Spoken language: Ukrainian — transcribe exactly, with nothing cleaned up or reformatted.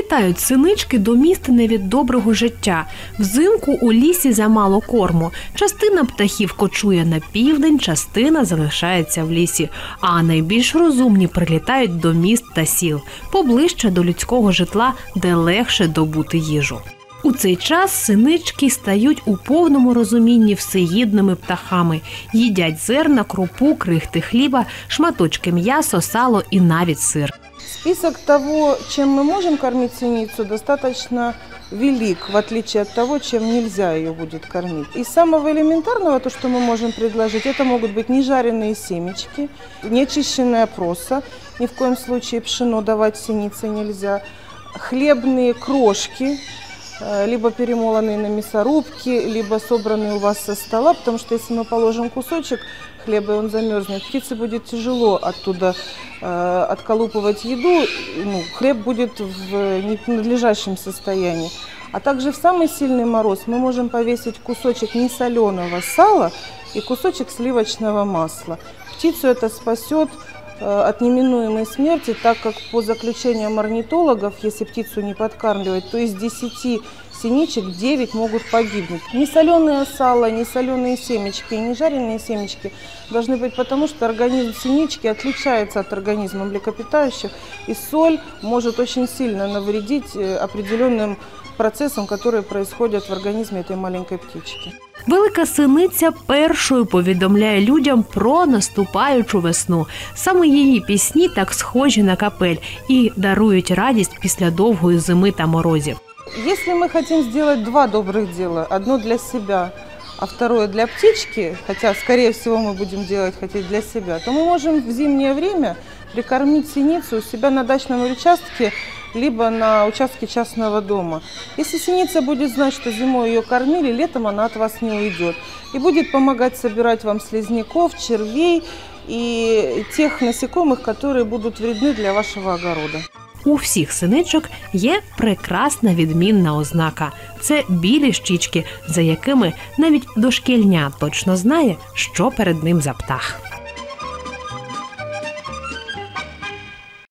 Прилітають синички до міста не від доброго життя. Взимку у лісі замало корму. Частина птахів кочує на південь, частина залишається в лісі. А найбільш розумні прилітають до міст та сіл, поближче до людського житла, де легше добути їжу. У цей час синички стають у повному розумінні всеїдними птахами. Їдять зерна, крупу, крихти хліба, шматочки м'яса, сало і навіть сир. Список того, чем мы можем кормить синицу, достаточно велик, в отличие от того, чем нельзя ее будет кормить. Из самого элементарного, то, что мы можем предложить, это могут быть нежаренные семечки, неочищенная проса, ни в коем случае пшено давать синице нельзя, хлебные крошки, либо перемолотые на мясорубке, либо собранные у вас со стола, потому что если мы положим кусочек хлеба, и он замерзнет, птице будет тяжело оттуда э, отколупывать еду, ну, хлеб будет в ненадлежащем состоянии. А также в самый сильный мороз мы можем повесить кусочек несоленого сала и кусочек сливочного масла. Птицу это спасет от неминуемой смерти, так как по заключениям орнитологов, если птицу не подкармливать, то из десяти синичек девять могут погибнуть. Несоленое сало, несоленые семечки и нежаренные семечки должны быть, потому что организм синички отличается от организма млекопитающих, и соль может очень сильно навредить определенным процессам, которые происходят в организме этой маленькой птички. Велика синиця першою повідомляє людям про наступаючу весну. Саме її пісні так схожі на капель і дарують радість після довгої зими та морозів. Если мы хотим сделать два добрых дела, одно для себя, а второе для птички, хотя, скорее всего, мы будем делать хотеть для себя, то мы можем в зимнее время прикормить синицу у себя на дачном участке, либо на участке частного дома. Если синица будет знать, что зимой ее кормили, летом она от вас не уйдет. И будет помогать собирать вам слизняков, червей и тех насекомых, которые будут вредны для вашего огорода. У всіх синичок є прекрасна відмінна ознака – це білі щічки, за якими навіть дошкільня точно знає, що перед ним за птах.